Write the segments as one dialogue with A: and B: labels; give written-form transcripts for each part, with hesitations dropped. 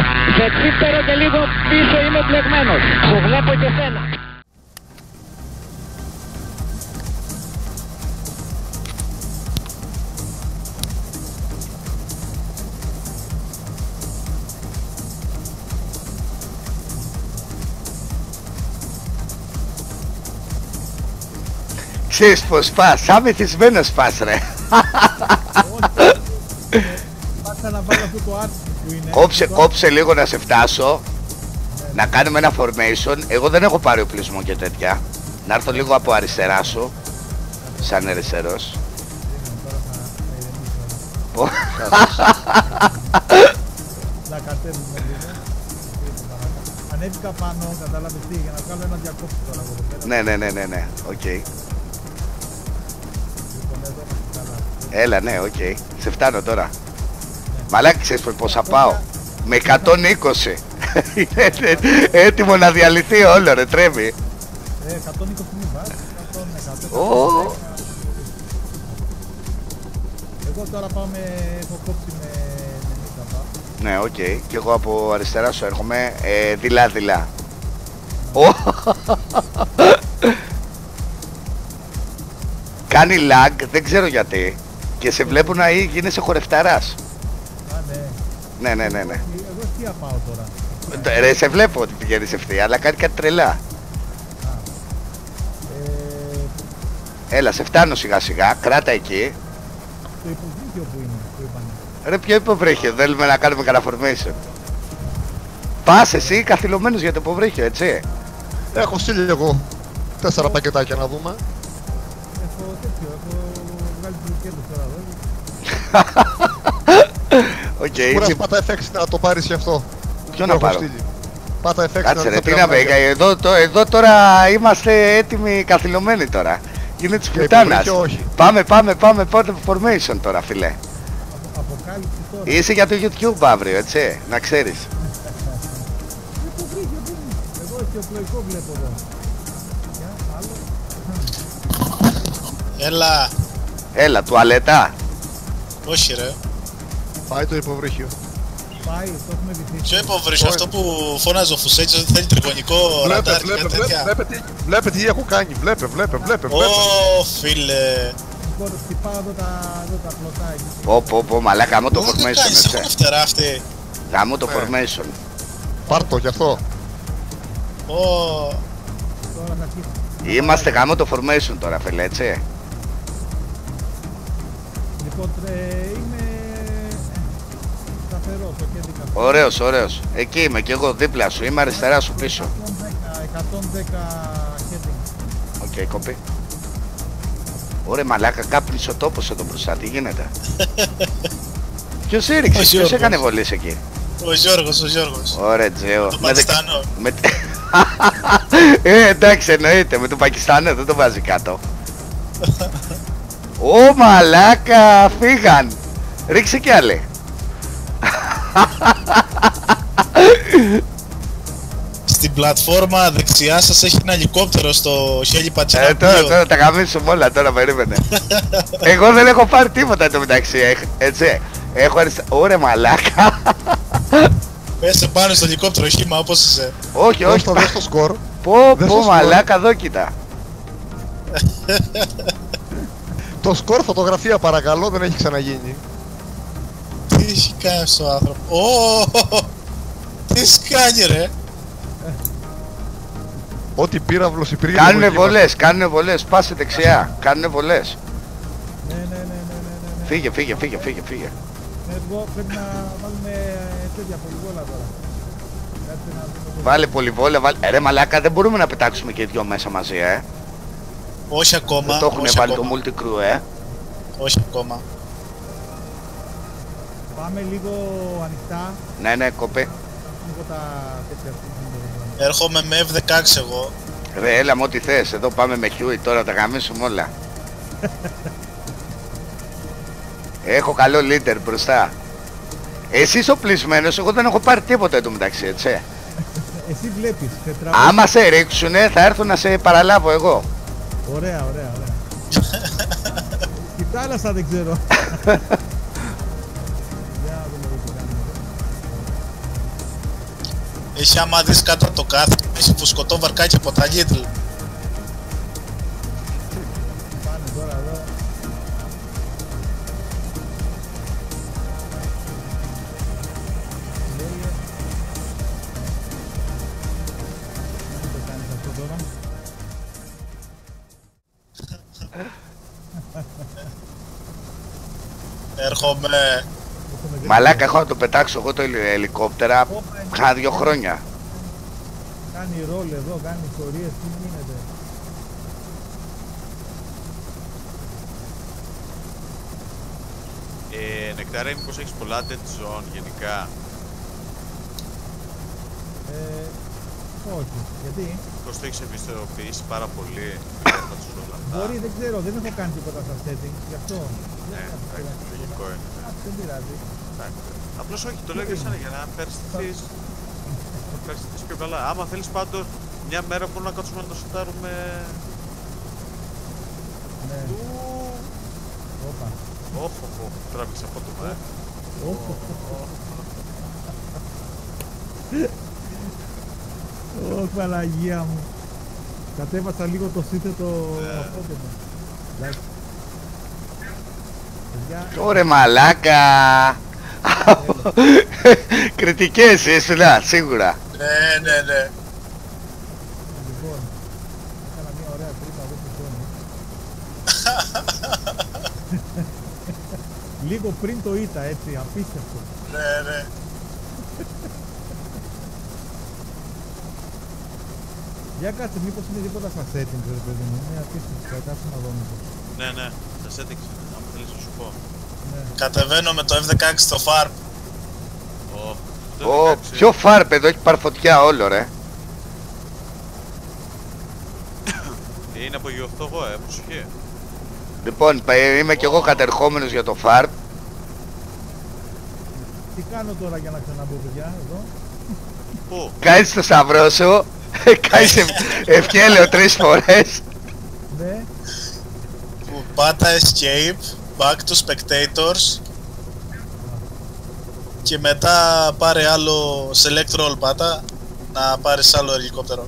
A: Σε τσίπτερο και λίγο πίσω είμαι μπλεγμένος. Το βλέπω και σένα.
B: Ξέρεις πως πας, σαν μεθυσμένος πας ρε.
C: Πάσα να βάλω αυτό το άρθρο που είναι.
B: Κόψε λίγο να σε φτάσω. Να κάνουμε ένα formation. Εγώ δεν έχω πάρει οπλισμό και τέτοια. Να έρθω λίγο από αριστερά σου. Σαν αριστερός.
C: Να κατέβουμε λίγο. Ανέβηκα πάνω, κατάλαβες τι, για να βγάλω ένα διακόπτη τώρα από εδώ πέρα.
B: Ναι, οκ. Έλα, ναι, οκ. Σε φτάνω τώρα. Μαλάκα, ξέρεις πως θα πάω. Με 120. Είναι έτοιμο να διαλυθεί όλο ρε, τρέμει.
C: 120 μη βάζει, 100. Εγώ τώρα πάω έχω κόψει με 90 πάω.
B: Ναι, οκ. Και εγώ από αριστερά σου έρχομαι δειλά. Κάνει lag, δεν ξέρω γιατί. Και σε βλέπουν να γίνεσαι χορευταράς. Ναι.
C: Εγώ ευθεία πάω τώρα.
B: Ρε, σε βλέπω ότι πηγαίνεις ευθεία, αλλά κάνει κάτι τρελά. Έλα, σε φτάνω σιγά σιγά, κράτα εκεί.
C: Το υποβρύχιο που είναι, που είπανε.
B: Ρε, ποιο υποβρύχιο, θέλουμε να κάνουμε κανένα formation. Πας εσύ καθυλωμένος για το υποβρύχιο, έτσι.
D: Έχω στείλει εγώ 4 πακετάκια να δούμε.
C: Έχω βγάλει τους λουκέτους τώρα εδώ.
B: Οκ,
D: Κούρας, πάτα FX να το πάρεις και αυτό.
B: Ποιο να πάρω?
D: Πάτα FX.
B: Κάτσε ρε, τι να πει, εδώ τώρα είμαστε έτοιμοι καθυλωμένοι τώρα. Είναι της πουτάνας. Πάμε πρώτα formation τώρα, φίλε.
C: Αποκάλυψη τώρα.
B: Είσαι για το YouTube αύριο, έτσι, να ξέρεις.
C: Εγώ αισιοπλοϊκό βλέπω εδώ.
E: Έλα,
B: τουαλέτα.
E: όχι ρε.
D: Πάει το υποβρύχιο.
C: Πάει, το έχουμε βυθίσει.
E: Ποιο υποβρύχιο, αυτό που φώναζε ο Φουσέτης ότι θέλει τριγωνικό ραντάρ και τέτοια.
D: Βλέπε τι έχω κάνει, βλέπε.
E: Ω φίλε.
C: Λοιπόν, χτυπάω εδώ τα πλωτά.
B: Πω, μαλάκα, γαμώ το
E: Εγώ δεν
B: formation,
E: κάνεις,
B: έτσι.
E: έχουν φτερά αυτοί.
B: Γαμώ το formation.
D: Πάρ' το κι αυτό.
C: Τώρα θα αρχίσει.
B: Είμαστε γαμώ το formation τώρα, φίλε, έτσι.
C: Λοιπόν, είμαι σταθερός, ο κέντρικα.
B: Ωραίος. Εκεί είμαι κι εγώ, δίπλα σου, είμαι αριστερά σου πίσω.
C: 110 χέντινγκ.
B: Οκ, κοπή. Ωραία, μαλάκα, κάπνισε ο τόπος εδώ μπροστά, τι γίνεται? Ποιος έριξε, ποιος έκανε βολές εκεί?
E: Ο Γιώργος.
B: Ωραία, Τζέο.
E: Το Πακιστάνο.
B: Εντάξει, εννοείται, με τον Πακιστάνο δεν το βάζει κάτω. Ω, μαλάκα, φύγαν. Ρίξε κι άλλοι.
E: Στην πλατφόρμα δεξιά σας έχει ένα ελικόπτερο στο χέλι Πατσιναπίο.
B: Τώρα τα γαμίσουμε όλα, τώρα περίμενε. Εγώ δεν έχω πάρει τίποτα το μεταξύ, έτσι. Έχω αριστερά. Ωραία, μαλάκα.
E: Πέσε πάνω στο ελικόπτερο χήμα όπως είσαι.
B: Όχι.
D: Δες το σκορ.
B: Πω, μαλάκα, εδώ κοίτα.
D: Το σκορ φωτογραφία παρακαλώ, δεν έχει ξαναγίνει.
E: Τι έχει κάνει στο άνθρωπο? Τι σκάνει ρε?
D: Ό,τι πύραυλος υπήρχε.
B: Κάνουνε βολές, πάσε δεξιά. Κάνουνε βολές.
C: Ναι.
B: Φύγε.
C: Εγώ πρέπει να βάλουμε τέτοια πολυβόλα τώρα.
B: Βάλε πολυβόλα, ρε μαλάκα, δεν μπορούμε να πετάξουμε και δυο μέσα μαζί,
E: Όχι ακόμα.
B: Δεν το έχουν βάλει το multi-crew,
E: Όχι ακόμα.
C: Πάμε λίγο ανοιχτά.
B: Ναι, κοπέ.
C: Λίγο τα τέτοια.
E: Έρχομαι με F16 εγώ.
B: Ρε, έλα με ό,τι θες, εδώ πάμε με Huey τώρα, τα γαμίσουμε όλα. Έχω καλό leader μπροστά. Εσύ είσαι οπλισμένος, εγώ δεν έχω πάρει τίποτα εντωμεταξύ, έτσι.
C: Εσύ βλέπεις.
B: Άμα σε ρίξουνε, θα έρθω να σε παραλάβω εγώ.
C: Ωραία. Στη θάλασσα δεν ξέρω.
E: Έχει άμα δεις κάτω από το κάθε, έχει φουσκωτό βαρκάκι από τα Lidl.
C: Πάνε τώρα εδώ. Λέγε. Δεν το κάνεις αυτό τώρα.
E: Έρχομαι.
B: Μαλάκα, έχω να το πετάξω εγώ το ελικόπτερα κάνα 2 χρόνια.
C: Κάνει ρόλ εδώ, κάνει ιστορίες, τι γίνεται.
F: Νεκταρέ, μήπως έχεις πολλά dead zone γενικά?
C: Όχι, γιατί?
F: Πώς το έχεις ευαισθητοποιήσει πάρα πολύ?
C: Μπορεί, δεν ξέρω, δεν έχω κάνει τίποτα στα settings, γι' αυτό.
F: Ναι, εντάξει, λογικό είναι.
C: Δεν πειράζει.
F: Απλώς όχι, το λέω για για να περιστηθείς πιο καλά. Άμα θέλεις πάντως, μια μέρα μπορούμε να κάτσουμε να το σουτάρουμε.
C: Ναι. Όπα.
F: Όχο, τράβηξε απότομα,
C: Ω, Παναγία μου. Κατέβασα λίγο το σύνθετο απότομα. Εντάξει.
B: Ωρε μαλάκα. Κριτικές ήσουν, σίγουρα.
E: Ναι.
C: Λοιπόν, έκανα μια ωραία τρύπα εδώ στο χώρο. Λίγο πριν το ήττα, έτσι, απίστευτο.
E: Ναι.
C: Για κάτσε, μήπως είναι τίποτα στα settings, ρε παιδί μου. Είναι απίστευτο, θα κάτσε να δω μήπως.
F: Ναι, στα settings, αν θέλεις να σου πω.
C: Ναι.
E: Κατεβαίνω με το F16 στο FARP.
B: Ποιο φάρπ εδώ, έχει πάρει φωτιά όλο, ρε.
F: Είναι απογειωθώ εγώ, προσοχή.
B: Λοιπόν, είμαι κι εγώ κατερχόμενος για το φάρπ.
C: Τι κάνω τώρα για να ξαναμπω, παιδιά, εδώ?
F: Πού?
B: Κάνεις το σταυρό σου. Κάνεις ευκέλαιο 3 φορές.
C: Ναι.
E: Πάτα escape, back to spectators. Και μετά πάρε άλλο select roll πάτα, να πάρεις άλλο ελικόπτερο.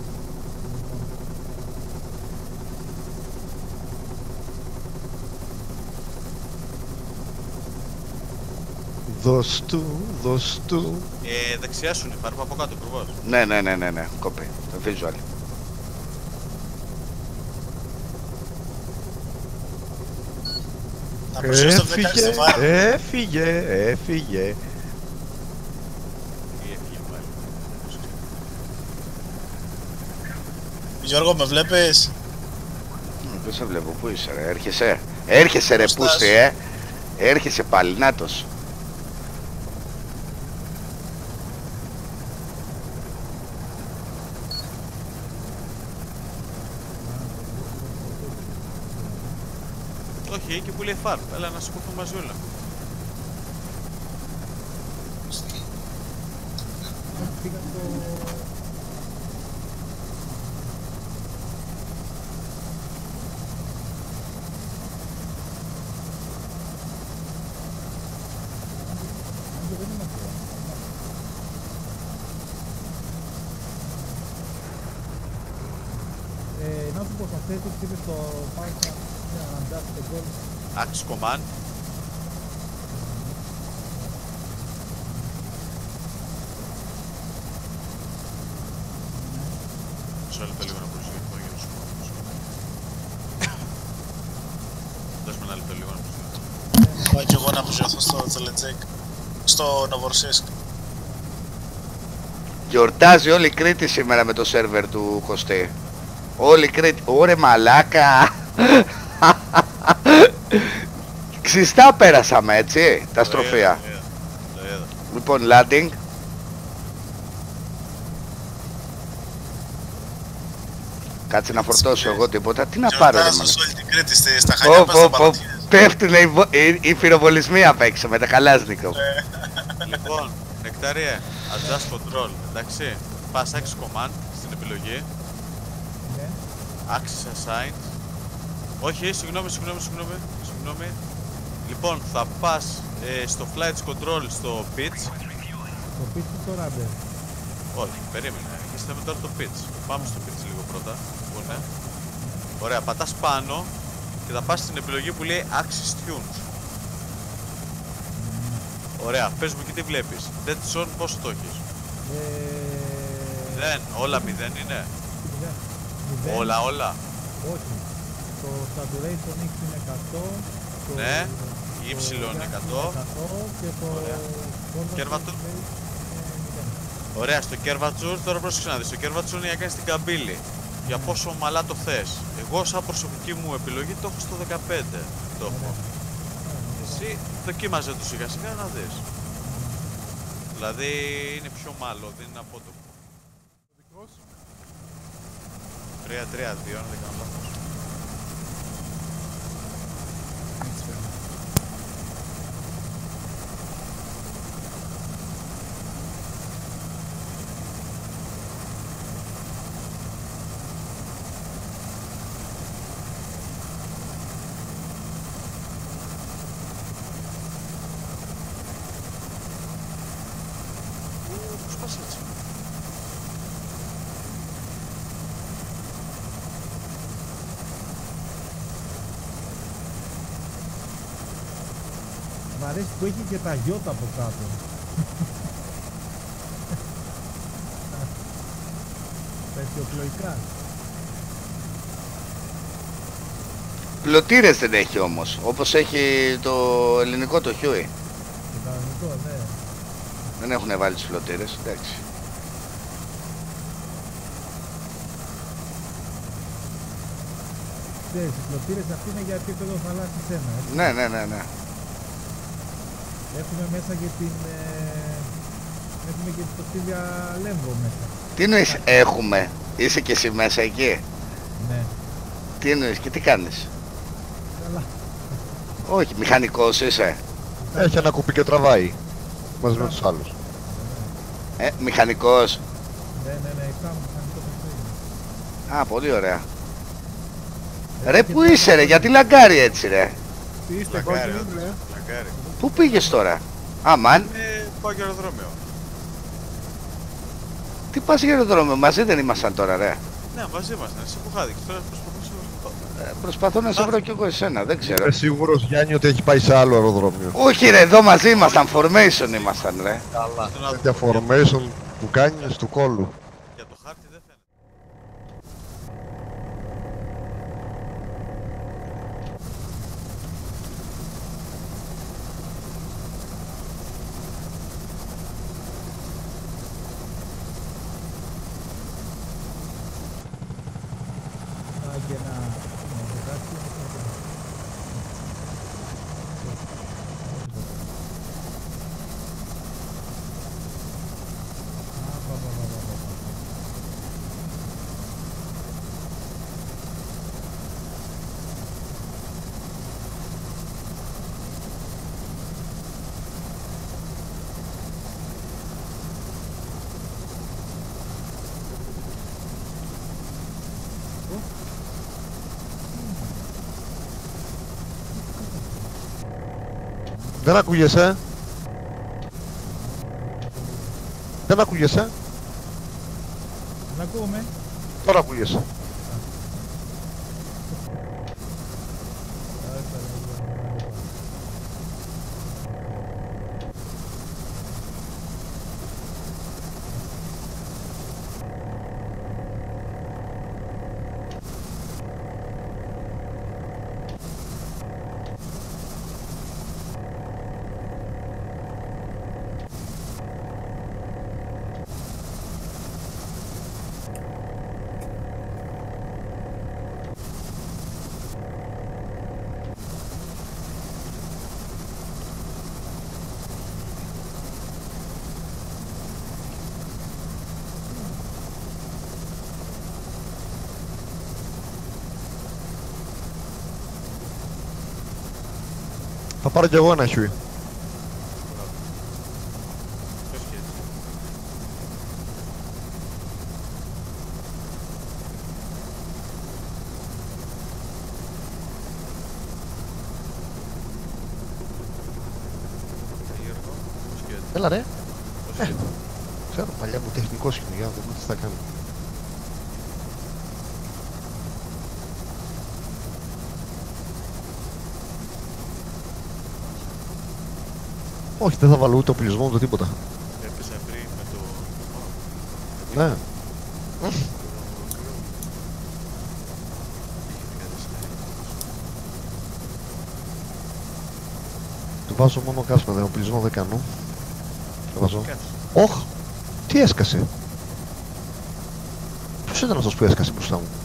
D: Δώσ' του.
F: Δεξιά σου είναι, πάρουμε από κάτω ακριβώς.
B: Ναι, κόπη, το visual.
E: Να προσέχεις το 16 στο FARP.
D: Έφυγε.
E: Γιώργο, με βλέπεις?
B: Δεν σε βλέπω, πού είσαι ρε, έρχεσαι ρε πούστη, έρχεσαι πάλι, νάτος.
F: Όχι, εκεί που λέει FARP, έλα να σηκωθούμε μαζί όλα.
C: Πήγα στο... να σου πω, θα θέτεις είπε στο Python να αντάσει το κόλ.
F: Axe command. Μισό λεπτό λίγο να προσγειωθώ για να σου πω. Δώσουμε ένα λεπτό λίγο να προσγειωθώ.
E: Πάω κι εγώ να προσγειωθώ στο Τελετζέικ, στο Νοβορσίσκ.
B: Γιορτάζει όλη η Κρήτη σήμερα με το σερβερ του Κωστή. Όλη η Κρήτη. Ωρε μαλάκα. Ξιστά πέρασαμε, έτσι, τα στροφεία. Λοιπόν, landing. Κάτσε να φορτώσω εγώ τίποτα. Τι να πάρω, ρε μαλάκα.
E: Όλη την Κρήτη, στα Χανιά πας στα Παλατιές.
B: Πέφτουνε οι πυροβολισμοί απ' έξω με τα Καλάζνικο.
F: Λοιπόν, Νεκταρία, adjust control, εντάξει. Πας Axe command στην επιλογή. Axis assigned. Όχι, συγγνώμη. Λοιπόν, θα πας στο flight control στο pitch.
C: Το pitch ή το rudder?
F: Όχι, περίμενε. Αρχίσαμε τώρα το pitch. Πάμε στο pitch λίγο πρώτα. Ναι. Ωραία, πατάς πάνω και θα πας στην επιλογή που λέει Axis Tunes. Ωραία, πες μου και τι βλέπεις. Dead Zone πόσο το έχεις? 0, όλα 0 είναι. Όλα.
C: Όχι. Το saturation X είναι 100.
F: Ναι. Η Y είναι 100.
C: Και το
F: Curvature. Ωραία, στο Curvature, τώρα πρόσεξε να δεις. Το Curvature είναι για κάνεις την καμπύλη. Για πόσο ομαλά το θες. Εγώ σαν προσωπική μου επιλογή το έχω στο 15. Το έχω. Εσύ δοκίμαζε το σιγά σιγά να δεις. Δηλαδή είναι πιο ομαλό, δεν είναι απότομο. 3-3-2 αν δεν κάνω λάθος. Πώς πας έτσι?
C: Μ' αρέσει που έχει και τα γιώτα από κάτω. Τα αισιοπλοϊκά.
B: Πλωτήρες δεν έχει όμως, όπως έχει το ελληνικό το Huey.
C: Το κανονικό, ναι.
B: Δεν έχουν βάλει τις πλωτήρες, εντάξει.
C: Ξέρεις, οι πλωτήρες αυτοί είναι για επίπεδο θαλάσσης 1.
B: Ναι.
C: Έχουμε μέσα και την... έχουμε και τη φωτίλια Λέμβο μέσα.
B: Τι εννοείς έχουμε, είσαι και εσύ μέσα εκεί?
C: Ναι.
B: Τι εννοείς και τι κάνεις?
C: Καλά.
B: Όχι, μηχανικός είσαι?
D: Έχει ένα κουπί και τραβάει. Μαζί με τους άλλους.
B: Μηχανικός?
C: Ναι, εξάμου μηχανικό είναι.
B: Α, πολύ ωραία. Ρε που είσαι ρε, γιατί λαγκάρει έτσι ρε?
G: Τι είστε
F: Λαγκάρι,
G: κόκκινοι,
F: όντως.
G: ναι.
F: Λαγκάρι.
B: Πού πήγες τώρα? Αμάν,
F: Πάω για αεροδρόμιο.
B: τι πας για αεροδρόμιο, μαζί δεν ήμασταν τώρα ρε?
F: Ναι, μαζί ήμασταν. Εσύ που είχα δείξει. Τώρα προσπαθούσα να σου
B: Προσπαθώ να σε βρω κι εγώ εσένα, δεν ξέρω.
D: Είμαι σίγουρος Γιάννη ότι έχει πάει σε άλλο αεροδρόμιο.
B: Όχι ρε, εδώ μαζί ήμασταν, formation ήμασταν ρε.
D: Καλά.
F: να
D: Τέτοια formation που κάνεις του κόλλου.
F: Για το χάρτη δεν φαίνεται.
C: Α, και να...
D: Δεν ακούγεσαι. Δεν ακούγεσαι.
C: Να ακούμε.
D: Τώρα ακούγεσαι. Θα πάρω κι εγώ ένα χιούι.
F: Ποιος και έτσι. Γιώργο, ποιος και έτσι.
D: Έλα ρε.
F: Ποιος και έτσι.
D: Ξέρω, παλιά μου τεχνικός είναι, για να δούμε τι θα κάνει. Όχι, δεν θα βάλω ούτε οπλισμό ούτε τίποτα.
F: Έπαιζα πριν με το...
D: Ναι. Του βάζω μόνο κάσμα, οπλισμό δεν κάνω. Το βάζω. Όχ! Τι έσκασε! Ποιος ήταν αυτός που έσκασε μπροστά μου?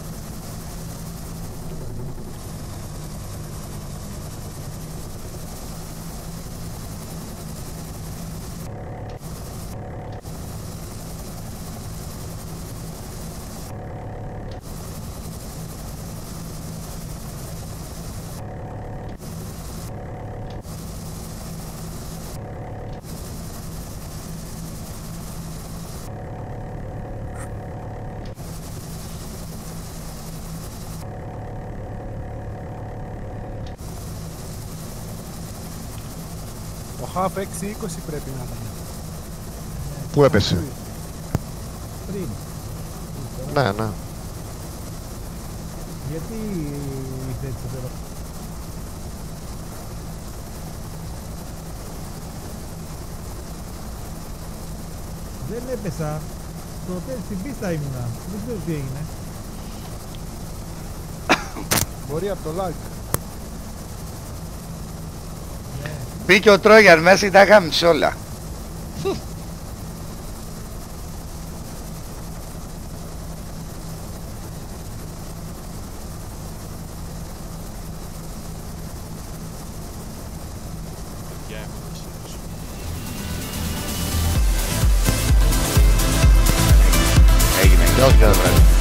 G: Το half 6-20 πρέπει να ήταν.
D: Πού έπεσε?
C: Πριν.
D: Ναι, ναι.
C: Γιατί ήρθε έτσι εδώ? Δεν έπεσα. Στο τέλος στην πίστα ήμουνα. Δεν ξέρω τι έγινε.
G: Μπορεί από το lag.
B: Μπήκε ο Τρόγιαν μέσα και τα γάμισε όλα. Έγινε.
D: Γεια σας, βράδυ.